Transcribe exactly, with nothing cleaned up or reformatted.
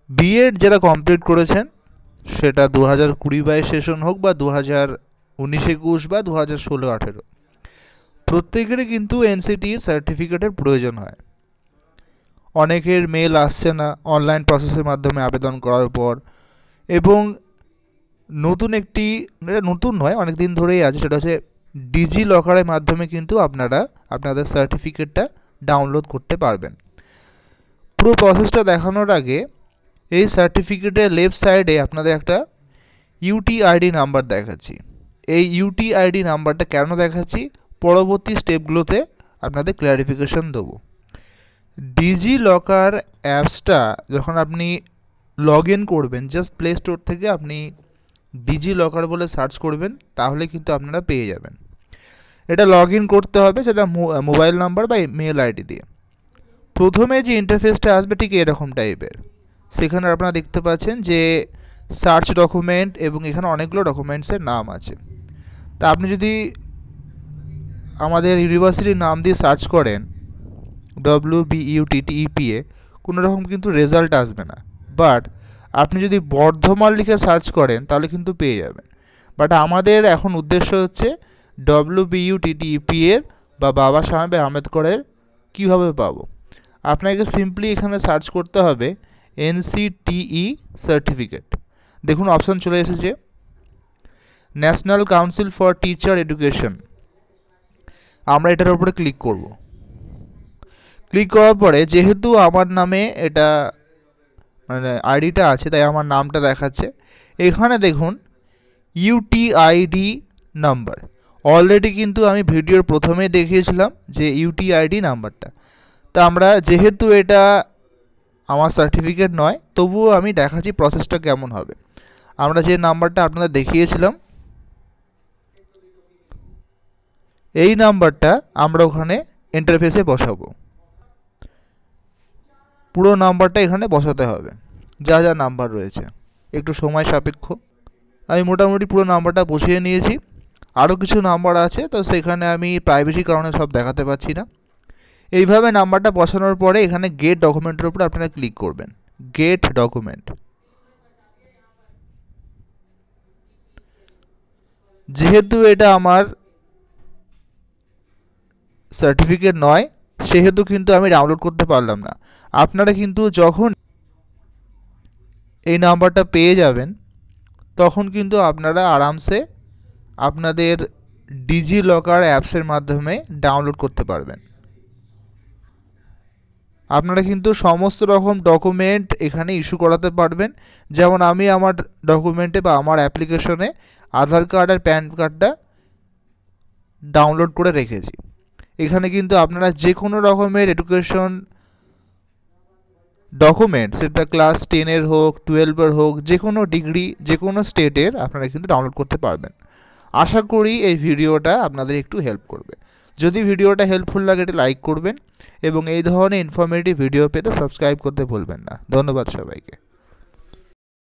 B Ed যারা complete করেছেন সেটা দু হাজার কুড়ি বাইশ সেশন হোক বা দু হাজার উনিশ একুশ বা দু হাজার ষোলো আঠেরো, প্রত্যেকেরই কিন্তু এনসিটি সার্টিফিকেটের প্রয়োজন হয়। অনেকের মেল আসছে না অনলাইন প্রসেসের মাধ্যমে আবেদন করার পর, এবং নতুন একটি, নতুন নয় অনেক দিন ধরেই আছে, সেটা হচ্ছে ডিজি লকারের মাধ্যমে কিন্তু আপনারা আপনাদের সার্টিফিকেটটা ডাউনলোড করতে পারবেন। পুরো প্রসেসটা দেখানোর আগে এই সার্টিফিকেটের লেফট সাইডে আপনাদের একটা ইউটিআইডি নাম্বার দেখাচ্ছি। এই ইউটিআইডি নাম্বারটা কেন দেখাচ্ছি পরবর্তী স্টেপগুলোতে আপনাদের ক্ল্যারিফিকেশন দেবো। ডিজি লকার অ্যাপসটা যখন আপনি লগ ইন করবেন, জাস্ট প্লে স্টোর থেকে আপনি ডিজি লকার বলে সার্চ করবেন, তাহলে কিন্তু আপনারা পেয়ে যাবেন। এটা লগ ইন করতে হবে, সেটা মোবাইল নাম্বার বা মেল আইডি দিয়ে। প্রথমে যে ইন্টারফেসটা আসবে ঠিক এরকম টাইপের। সেখানে আপনারা দেখতে পাচ্ছেন যে সার্চ ডকুমেন্ট, এবং এখানে অনেকগুলো ডকুমেন্টসের নাম আছে। তা আপনি যদি আমাদের ইউনিভার্সিটির নাম দিয়ে সার্চ করেন W B U T T E P A, কোনো রকম কিন্তু রেজাল্ট আসবে না। বাট আপনি যদি বর্ধমান লিখে সার্চ করেন তাহলে কিন্তু পেয়ে যাবেন। বাট আমাদের এখন উদ্দেশ্য হচ্ছে W B U T T E P এর বা বাবা সাহেব আম্বেদকরের কীভাবে পাবো। আপনাকে সিম্পলি এখানে সার্চ করতে হবে এনসিটিই সার্টিফিকেট। দেখুন অপশান চলে এসেছে national council for teacher education. আমরা এটার উপরে ক্লিক করব। ক্লিক করার পরে যেহেতু আমার নামে এটা মানে আইডিটা আছে, তাই আমার নামটা দেখাচ্ছে। এখানে দেখুন ইউটিআইডি নাম্বার, অলরেডি কিন্তু আমি ভিডিওর প্রথমে দেখিয়েছিলাম যে ইউটিআইডি নাম্বারটা। তা আমরা যেহেতু এটা আমার সার্টিফিকেট নয়, তবুও আমি দেখাচ্ছি প্রসেসটা কেমন হবে। আমরা যে নাম্বারটা আপনাদের দেখিয়েছিলাম এই নাম্বারটা আমরা ওখানে ইন্টারফেসে বসাবো। পুরো নাম্বারটা এখানে বসাতে হবে, যা যা নাম্বার রয়েছে। একটু সময় সাপেক্ষ। আমি মোটামুটি পুরো নাম্বারটা বসিয়ে নিয়েছি। আরও কিছু নাম্বার আছে, তো সেখানে আমি প্রাইভেসির কারণে সব দেখাতে পাচ্ছি না। এইভাবে নাম্বারটা বসানোর পরে এখানে গেট ডকুমেন্টের উপর আপনারা ক্লিক করবেন। Get document. যেহেতু এটা আমার সার্টিফিকেট নয়, সেহেতু কিন্তু আমি ডাউনলোড করতে পারলাম না। আপনারা কিন্তু যখন এই নাম্বারটা পেয়ে যাবেন তখন কিন্তু আপনারা আরামসে আপনাদের ডিজি লকার অ্যাপসের মাধ্যমে ডাউনলোড করতে পারবেন। আপনারা কিন্তু সমস্ত রকম ডকুমেন্ট এখানে ইস্যু করাতে পারবেন। যেমন আমি আমার ডকুমেন্টে বা আমার অ্যাপ্লিকেশনে আধার কার্ড আর প্যান কার্ডটা ডাউনলোড করে রেখেছি। এখানে কিন্তু আপনারা যে কোনো রকমের এডুকেশন ডকুমেন্ট, সেটা ক্লাস টেনের হোক টুয়েলভের হোক, যে কোনো ডিগ্রি যে কোনো স্টেটের আপনারা কিন্তু ডাউনলোড করতে পারবেন। আশা করি এই ভিডিওটা আপনাদের একটু হেল্প করবে। যদি ভিডিওটা হেল্পফুল লাগে এটা লাইক করবেন, এবং এই ধরনের ইনফরমেটিভ ভিডিও পেতে সাবস্ক্রাইব করতে ভুলবেন না। ধন্যবাদ সবাইকে।